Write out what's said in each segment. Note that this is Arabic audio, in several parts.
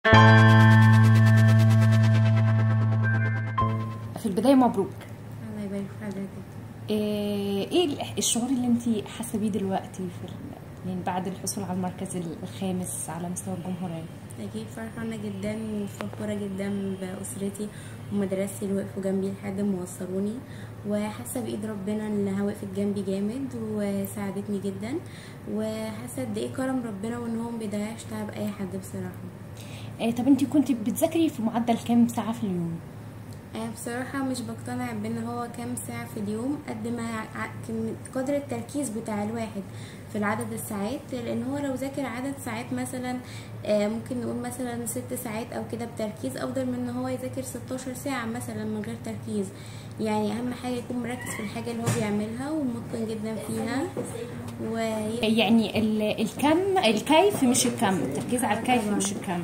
في البداية مبروك. الله يبارك في حضرتك. ايه الشعور اللي انت حاسه بيه دلوقتي يعني بعد الحصول على المركز الخامس على مستوى الجمهورية؟ أكيد فرحانة جدا وفخورة جدا بأسرتي ومدرستي اللي وقفوا جنبي لحد ما وصلوني، وحاسة بإيد ربنا إنها وقفت جنبي جامد وساعدتني جدا، وحاسة قد إيه كرم ربنا وإن هو مبيضيعش تعب أي حد بصراحة. طب انت كنت بتذاكري في معدل كام ساعة في اليوم؟ بصراحة مش بقتنع بان هو كام ساعة في اليوم قد ما قدر التركيز بتاع الواحد في العدد الساعات، لان هو لو ذاكر عدد ساعات مثلا ممكن نقول مثلا 6 ساعات او كده بتركيز، افضل من ان هو يذاكر 16 ساعة مثلا من غير تركيز. يعني اهم حاجة يكون مركز في الحاجة اللي هو بيعملها ومتقن جدا فيها. يعني الكيف مش الكم، التركيز على الكيف مش الكم.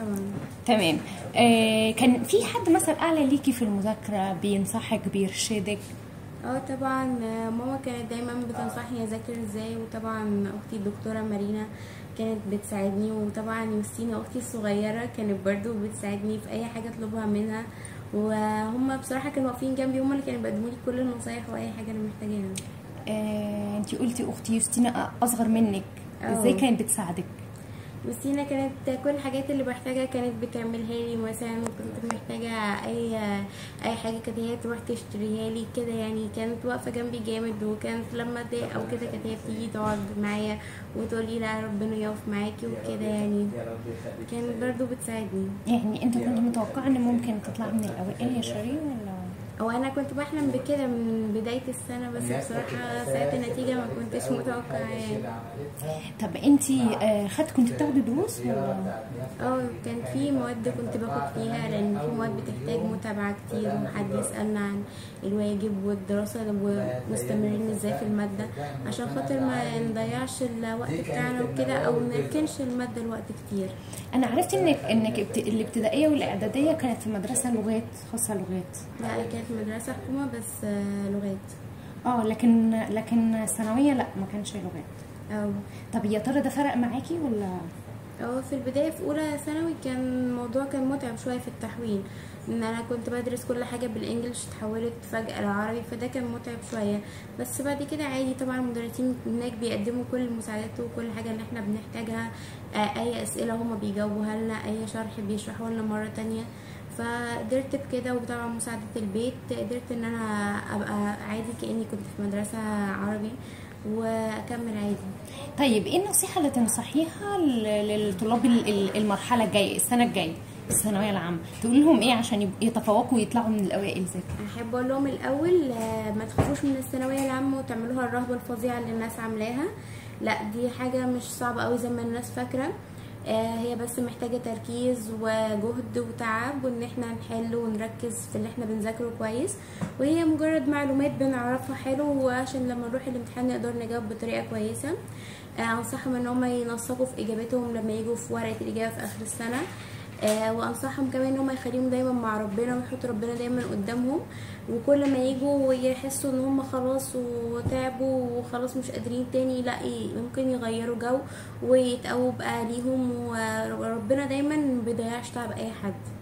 تمام. كان في حد مثلا اعلى ليكي في المذاكره بينصحك بيرشدك؟ طبعا ماما كانت دايما بتنصحني اذاكر ازاي، وطبعا اختي الدكتوره مارينا كانت بتساعدني، وطبعا يوستينا اختي الصغيره كانت برضو بتساعدني في اي حاجه اطلبها منها، وهم بصراحه كانوا واقفين جنبي، هم اللي كانوا بيقدموا لي كل النصايح واي حاجه انا محتاجاها. انتي قلتي اختي يوستينا اصغر منك، ازاي كانت بتساعدك؟ يوستينا كانت كل الحاجات اللي بحتاجها كانت بتعملها لي، مثلا كنت محتاجه اي حاجه كانت هي تروح تشتريها لي كده، يعني كانت واقفه جنبي جامد، وكانت لما اتضايق او كده كانت هي بتيجي تقعد معايا وتقولي لا ربنا يقف معاكي وكده، يعني كانت برضو بتساعدني. يعني انت كنت متوقعه ان ممكن تطلع من الاوائل يا شيرين ولا؟ انا كنت بحلم بكده من بدايه السنه، بس بصراحه ساعه النتيجه ما كنتش متوقعه يعني. طب انتي كنت بتاخدي دروس ولا؟ كان في مواد كنت باخد فيها، لان في مواد بتحتاج متابعه كتير وحد يسالنا عن الواجب والدراسه ومستمرين ازاي في الماده، عشان خاطر ما نضيعش الوقت بتاعنا وكده او نركنش الماده الوقت كتير. انا عرفت انك الابتدائيه والاعداديه كانت في مدرسه لغات خاصه لغات. لا كانت مدرسه حكومه بس لغات. لكن الثانويه لا ما كانش لغات. طب يا ترى ده فرق معاكي ولا؟ في البدايه في اولى ثانوي كان الموضوع كان متعب شويه في التحويل، ان انا كنت بدرس كل حاجه بالانجلش اتحولت فجاه لعربي، فده كان متعب شويه، بس بعد كده عادي. طبعا المدرسين هناك بيقدموا كل المساعدات وكل حاجه اللي احنا بنحتاجها، اي اسئله هما بيجاوبوها لنا، اي شرح بيشرحوا لنا مره تانية، فقدرت بكده. وطبعا مساعده البيت قدرت ان انا ابقى عادي كاني كنت في مدرسه عربي واكمل عادي. طيب ايه النصيحه اللي تنصحيها للطلاب المرحله الجايه السنه الجايه الثانويه العامه؟ تقول لهم ايه عشان يتفوقوا ويطلعوا من الاوائل زي كده؟ احب اقول لهم الاول ما تخافوش من الثانويه العامه وتعملوها الرهبه الفظيعه اللي الناس عاملاها، لا دي حاجه مش صعبه قوي زي ما الناس فاكره. هي بس محتاجه تركيز وجهد وتعب، وان احنا نحل ونركز في اللي احنا بنذاكره كويس، وهي مجرد معلومات بنعرفها حلو، وعشان لما نروح الامتحان نقدر نجاوب بطريقه كويسه. انصحهم ان هم ينسقوا في اجابتهم لما يجوا في ورقه الاجابه في اخر السنه. وانصحهم كمان ان هم يخليهم دايما مع ربنا ويحطوا ربنا دايما قدامهم، وكل ما يجوا يحسوا ان هم خلاص وتعبوا وخلاص مش قادرين تاني، لا ممكن يغيروا جو ويتقووا بقى ليهم، وربنا دايما ما بيضيعش تعب اي حد.